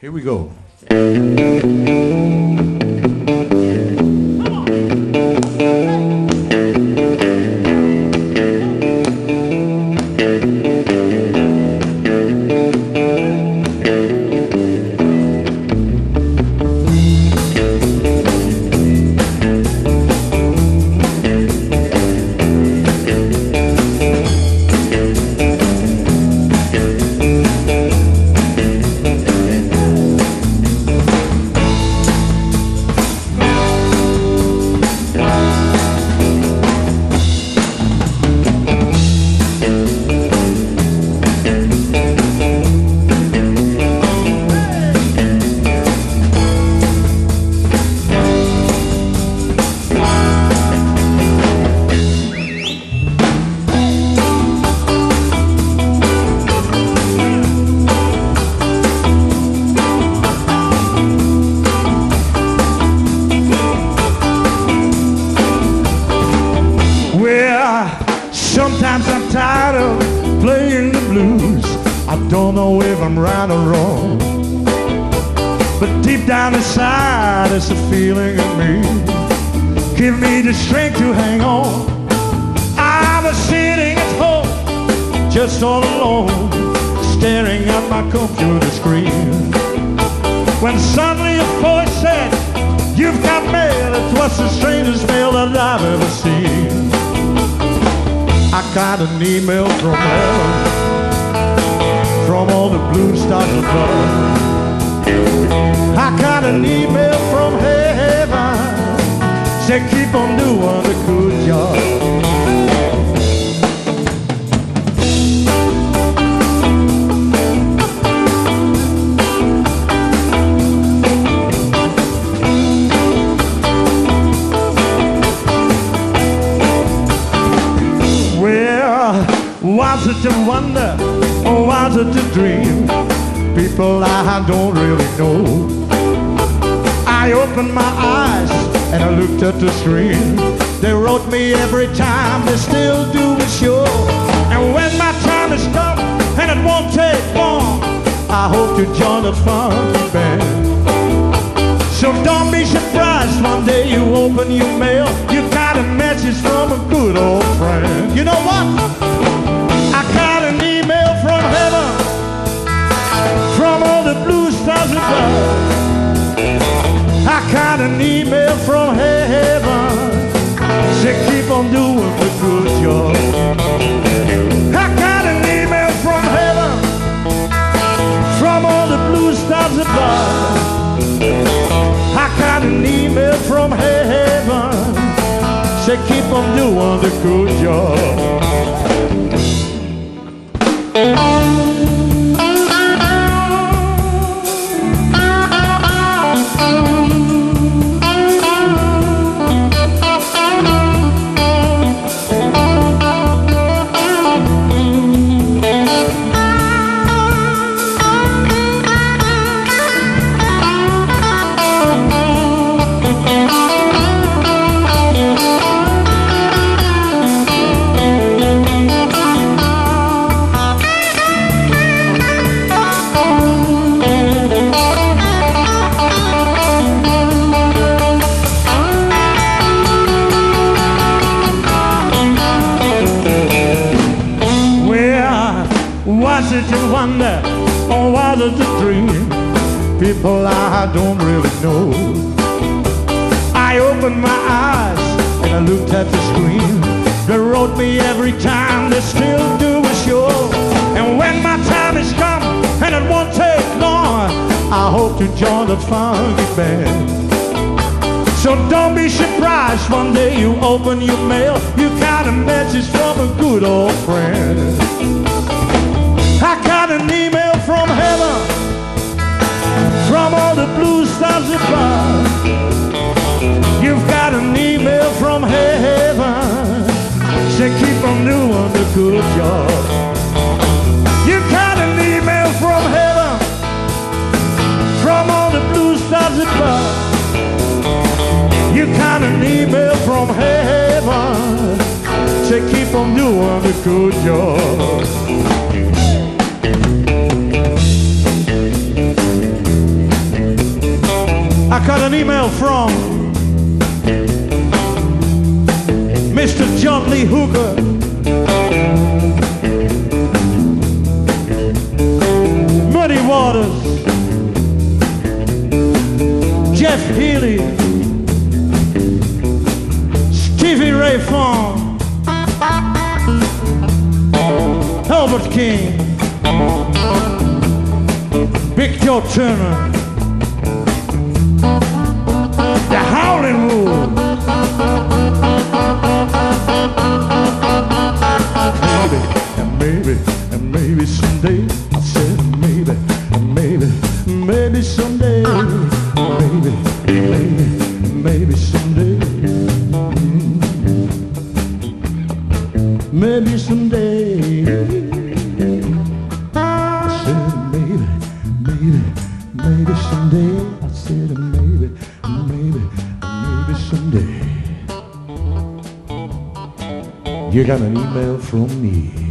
Here we go. Sometimes I'm tired of playing the blues. I don't know if I'm right or wrong, but deep down inside it's a feeling in me. Give me the strength to hang on. I was sitting at home, just all alone, staring at my computer screen, when suddenly a voice said, "You've got mail." It was the strangest mail that I've ever seen. I got an email from heaven, from all the blue stars above. I got an email from heaven, said keep on doing a good job. Was it a wonder or was it a dream? People I don't really know. I opened my eyes and I looked at the screen. They wrote me every time, they still do a show. And when my time is come, and it won't take long, I hope to join the funky band. So don't be surprised one day you open your mail, you got a message from a good old friend. You know what? I got an email from heaven, from all the blue stars above. I got an email from heaven, say keep on doing the good job. I got an email from heaven, from all the blue stars above. I got an email from heaven, say keep on doing the good job. Was it a wonder or was it a dream? People I don't really know. I opened my eyes and I looked at the screen. They wrote me every time, they still do a show. And when my time is come, and it won't take long, I hope to join the funky band. So don't be surprised one day you open your mail, you got a message from a good old friend. I got an email from heaven, from all the blue stars above. You've got an email from heaven, say keep on doing the good job. You got an email from heaven, from all the blue stars above. You got an email from heaven, say keep on doing the good job. got an email from Mr. John Lee Hooker. Muddy Waters, Jeff Healey, Stevie Ray Vaughan, Albert King, Big Joe Turner, the Howlin' Wolf. Maybe someday, I said maybe someday, maybe someday, maybe someday. I said maybe someday. I said maybe someday. You got an email from me.